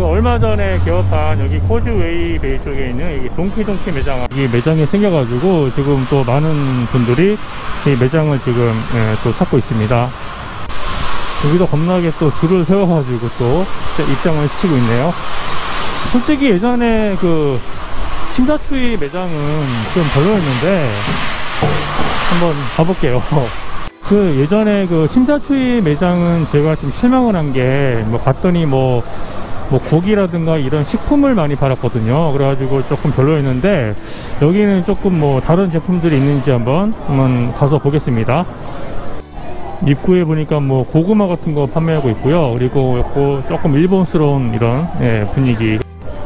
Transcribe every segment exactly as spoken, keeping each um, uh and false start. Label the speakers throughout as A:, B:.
A: 얼마 전에 개업한 여기 코즈웨이 베이 쪽에 있는 여기 동키동키 매장, 이 매장이 생겨가지고 지금 또 많은 분들이 이 매장을 지금 예, 또 찾고 있습니다. 여기도 겁나게 또 줄을 세워가지고 또 입장을 시키고 있네요. 솔직히 예전에 그 심사추이 매장은 좀 별로였는데 한번 가볼게요. 그 예전에 그 심사추이 매장은 제가 좀 실망을 한 게, 뭐 갔더니 뭐 뭐 고기라든가 이런 식품을 많이 팔았거든요. 그래가지고 조금 별로였는데 여기는 조금 뭐 다른 제품들이 있는지 한번 한번 가서 보겠습니다. 입구에 보니까 뭐 고구마 같은 거 판매하고 있고요. 그리고 조금 일본스러운 이런 예, 분위기.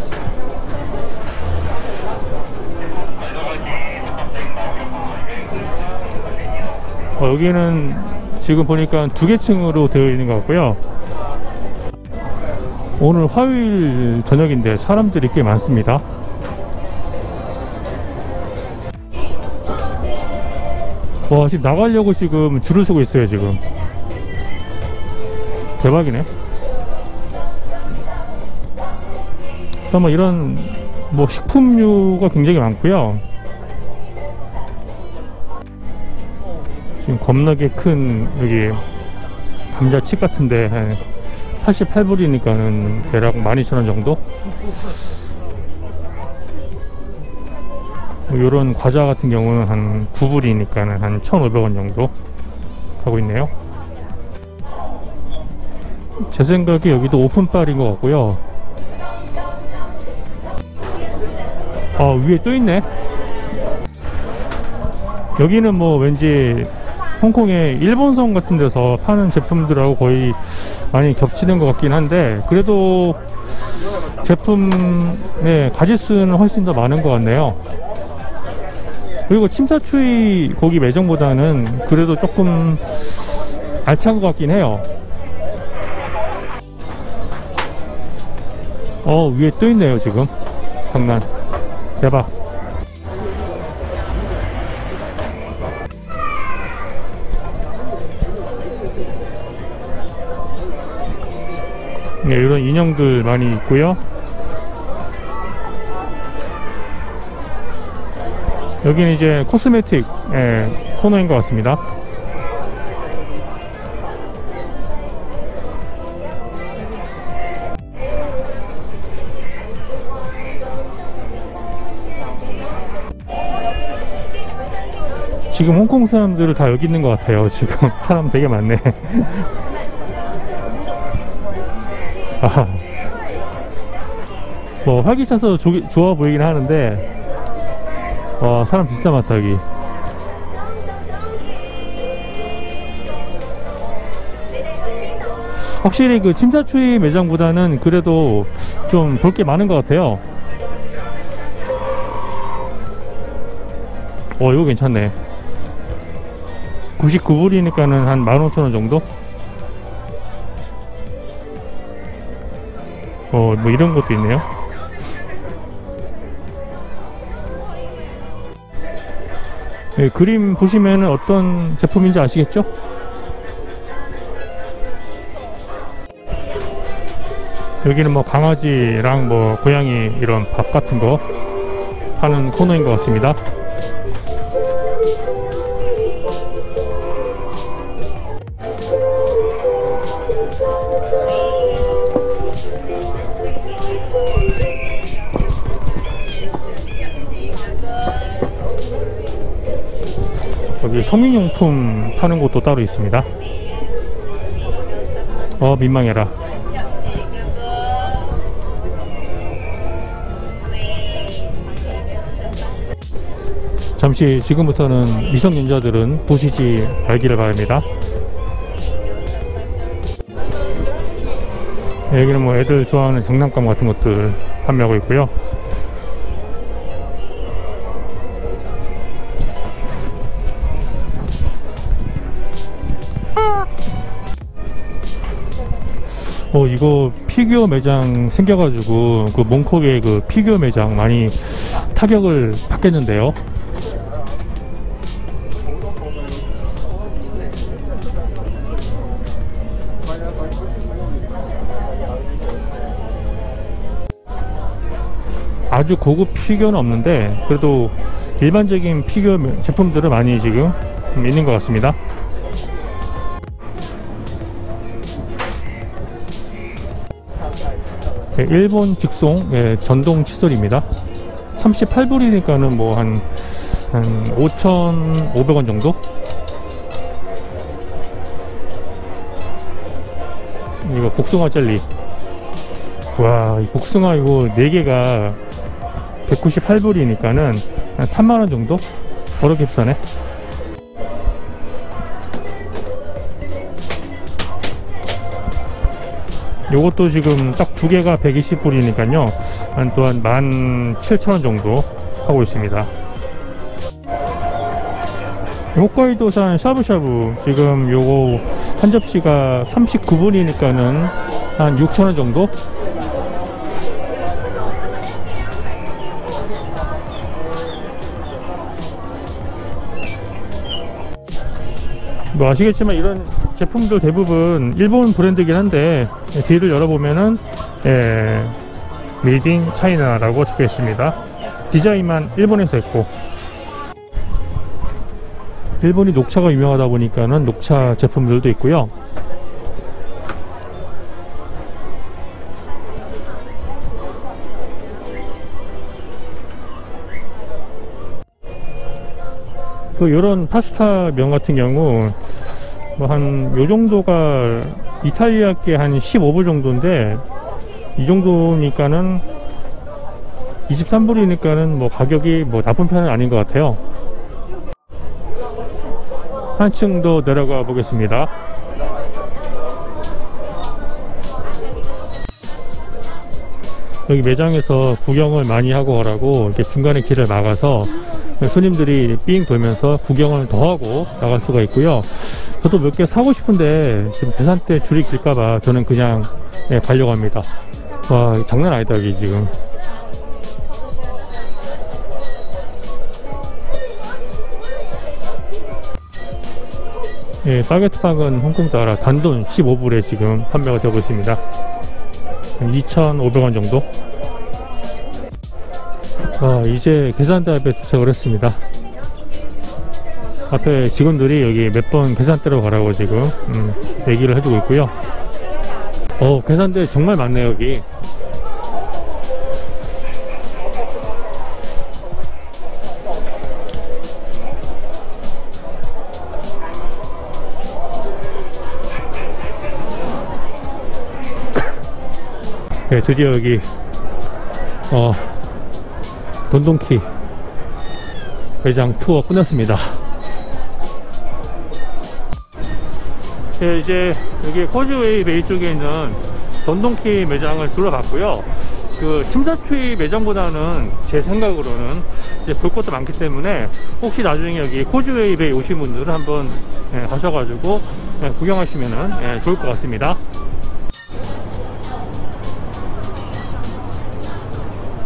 A: 어, 여기는 지금 보니까 두 개 층으로 되어 있는 것 같고요. 오늘 화요일 저녁인데 사람들이 꽤 많습니다. 와, 지금 나가려고 지금 줄을 서고 있어요. 지금 대박이네. 뭐 이런 뭐 식품류가 굉장히 많고요. 지금 겁나게 큰 여기 감자칩 같은데 팔십팔 불이니까는 대략 만 이천 원 정도? 요런 과자 같은 경우는 한 구 불이니까는 한 천오백 원 정도 하고 있네요. 제 생각에 여기도 오픈바인 것 같고요. 아, 위에 또 있네. 여기는 뭐 왠지 홍콩의 일본성 같은 데서 파는 제품들하고 거의 많이 겹치는 것 같긴 한데, 그래도 제품의 가짓수는 훨씬 더 많은 것 같네요. 그리고 침사추이 고기 매장보다는 그래도 조금 알찬 것 같긴 해요. 어, 위에 또 있네요. 지금 장난 대박. 네, 이런 인형들 많이 있고요. 여기는 이제 코스메틱 예, 코너인 것 같습니다. 지금 홍콩 사람들을 다 여기 있는 것 같아요. 지금 사람 되게 많네. 아, 뭐 활기차서 조, 좋아 보이긴 하는데, 와, 사람 진짜 많다 여기. 확실히 그 침사추이 매장보다는 그래도 좀 볼 게 많은 것 같아요. 어, 이거 괜찮네. 구십구 불이니까는 한 만 오천 원 정도? 어, 뭐 이런 것도 있네요. 네, 그림 보시면은 어떤 제품인지 아시겠죠? 여기는 뭐 강아지랑 뭐 고양이 이런 밥 같은 거 파는 코너인 것 같습니다. 여기 성인용품 파는 곳도 따로 있습니다. 어, 민망해라. 잠시 지금부터는 미성년자들은 보시지 말기를 바랍니다. 여기는 뭐 애들 좋아하는 장난감 같은 것들 판매하고 있고요. 어, 이거 피규어 매장 생겨가지고 그 몽콕의 그 피규어 매장 많이 타격을 받겠는데요. 아주 고급 피규어는 없는데 그래도 일반적인 피규어 제품들은 많이 지금 있는 것 같습니다. 네, 일본 직송 예, 전동 칫솔입니다. 삼십팔 불이니까는 뭐 한 한 오천오백 원 정도? 이거 복숭아 젤리. 와, 이 복숭아 이거 네 개가 백구십팔 불이니까는 한 삼만 원 정도? 어렵게 비싸네. 요것도 지금 딱 두 개가 백이십 불이니까요 한 또한 만 칠천 원 정도 하고 있습니다. 홋카이도산 샤브샤브 지금 요거 한 접시가 삼십구 불이니까는 한 육천 원 정도? 뭐 아시겠지만 이런 제품들 대부분 일본 브랜드긴 한데 뒤를 열어보면은 예, 메이드 인 차이나라고 적혀 있습니다. 디자인만 일본에서 했고, 일본이 녹차가 유명하다 보니까는 녹차 제품들도 있고요. 그 요런 파스타 면 같은 경우 뭐 한 요 정도가 이탈리아께 한 십오 불 정도인데 이 정도니까는 이십삼 불이니까는 뭐 가격이 뭐 나쁜 편은 아닌 것 같아요. 한층 더 내려가 보겠습니다. 여기 매장에서 구경을 많이 하고 가라고 이렇게 중간에 길을 막아서 손님들이 삥 돌면서 구경을 더 하고 나갈 수가 있고요. 저도 몇 개 사고 싶은데 지금 계산대 줄이 길까봐 저는 그냥 네, 가려고 합니다. 와, 장난 아니다 여기 지금. 예, 바게트빵은 홍콩 따라 단돈 십오 불에 지금 판매가 되고 있습니다. 이천오백 원 정도. 아, 이제 계산대 앞에 도착을 했습니다. 앞에 직원들이 여기 몇 번 계산대로 가라고 지금 음, 얘기를 해주고 있고요. 어, 계산대 정말 많네요 여기. 네, 드디어 여기 어, 돈돈키 매장 투어 끝났습니다. 네, 이제 여기 코즈웨이 베이 쪽에 있는 돈돈키 매장을 둘러봤고요. 그 침사추이 매장보다는 제 생각으로는 이제 볼 것도 많기 때문에 혹시 나중에 여기 코즈웨이 베이 오신 분들은 한번 예, 가셔가지고 예, 구경하시면은 예, 좋을 것 같습니다.